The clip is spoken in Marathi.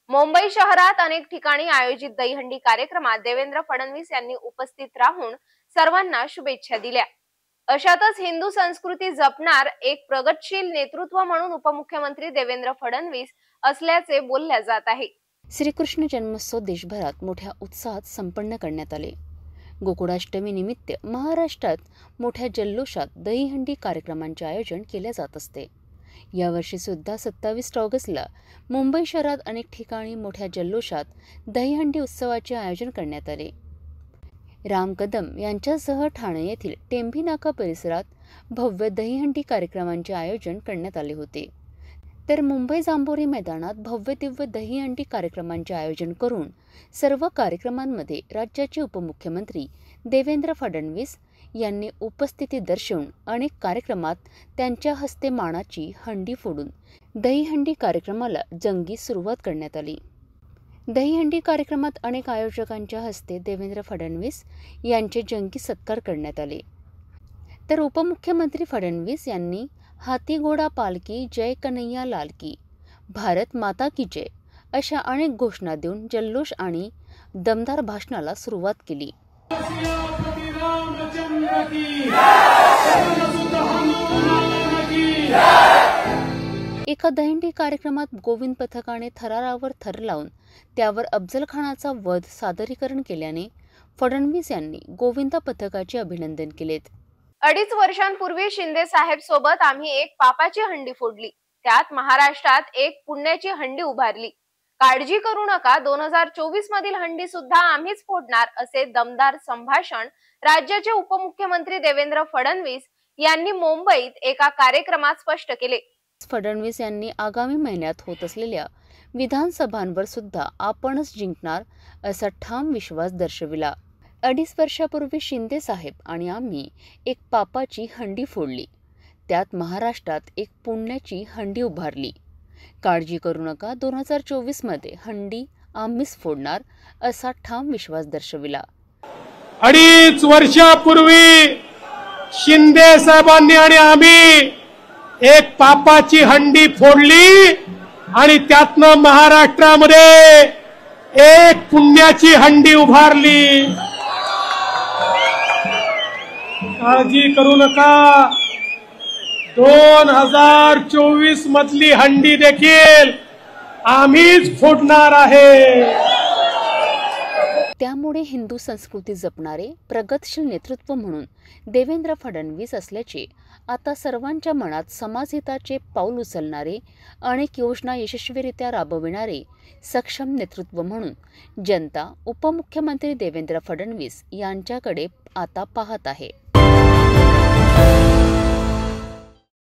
मुंबई शहरात अनेक ठिकाणी आयोजित दहीहंडी कार्यक्रमात देवेंद्र फडणवीस यांनी उपस्थित राहून सर्वांना शुभेच्छा दिल्या। अशातच हिंदू संस्कृती जपणार एक प्रगतशील नेतृत्व म्हणून उपमुख्यमंत्री देवेंद्र फडणवीस असल्याचे बोलल्या जात आहे। श्रीकृष्ण जन्मोत्सव देशभरात मोठ्या उत्साहात संपन्न करण्यात आले। गोकुळाष्टमी निमित्त महाराष्ट्रात मोठ्या जल्लोषात दहीहंडी कार्यक्रमांचे आयोजन केले जात असते। यावर्षी सुद्धा 27 ऑगस्टला मुंबई शहरात अनेक ठिकाणी मोठ्या जल्लोषात दहीहंडी उत्सवाचे आयोजन करण्यात आले। राम कदम यांच्यासह ठाणे येथील टेंभी नाका परिसरात भव्य दहीहंडी कार्यक्रमांचे आयोजन करण्यात आले होते। तर मुंबई जांभोरी मैदानात भव्य दिव्य दहीहंडी कार्यक्रमांचे आयोजन करून सर्व कार्यक्रमांमध्ये राज्याचे उपमुख्यमंत्री देवेंद्र फडणवीस यांनी उपस्थिती दर्शवून अनेक कार्यक्रमात त्यांच्या हस्ते मानाची हंडी फोडून दहीहंडी कार्यक्रमाला जंगी सुरुवात करण्यात आली। दहीहंडी कार्यक्रमात अनेक आयोजकांच्या हस्ते देवेंद्र फडणवीस यांचे जंगी सत्कार करण्यात आले। तर उपमुख्यमंत्री फडणवीस यांनी हाती घोडा पालकी, जय कन्हैया लाल की, भारत माता की जय अशा अनेक घोषणा देऊन जल्लोष आणि दमदार भाषणाला सुरुवात केली। एका दहीहंडी कार्यक्रमात गोविंद पथकाने थरारावर थर लावून त्यावर अफजल खानाचा वध सादरीकरण केल्याने फडणवीस यांनी गोविंद पथकाचे अभिनंदन केलेत। 2.5 वर्षांपूर्वी शिंदे साहेब सोबत आम्ही एक पापाची हंडी फोडली, त्यात महाराष्ट्रात एक पुण्याची हंडी उभारली। काळजी करू नका, 2024 मधील हंडी सुद्धा आम्हीच फोडणार असे दमदार संभाषण राज्याचे उपमुख्यमंत्री देवेंद्र फडणवीस यांनी मुंबईत एका कार्यक्रमात स्पष्ट केले। फडणवीस यांनी आगामी महिन्यात होत असलेल्या विधानसभांवर सुद्धा आपणच जिंकणार असा ठाम विश्वास दर्शविला। 2.5 वर्षापूर्वी शिंदे साहेब आणि आम्ही एक पापाची हंडी फोडली, त्यात महाराष्ट्रात एक पुण्याची हंडी उभारली। काळजी करू नका, 2024 मध्ये हंडी आम्हीच फोडणार असा ठाम विश्वास दर्शविला। 2.5 वर्षापूर्वी शिंदे साहेबांनी आणि आम्ही एक पापाची हंडी फोडली आणि त्यातनं महाराष्ट्रामध्ये एक पुण्याची हंडी उभारली। काळजी करू नका, 2024 मधली हंडी देखील आम्हीच फोडणार आहे। त्यामुळे हिंदू संस्कृती जपणारे प्रगतशील नेतृत्व म्हणून देवेंद्र फडणवीस असल्याचे आता सर्वांच्या मनात समाजहिताचे पाऊल उचलणारे, अनेक योजना यशस्वीरित्या राबविणारे सक्षम नेतृत्व म्हणून जनता उपमुख्यमंत्री देवेंद्र फडणवीस यांच्याकडे आता पाहत आहे।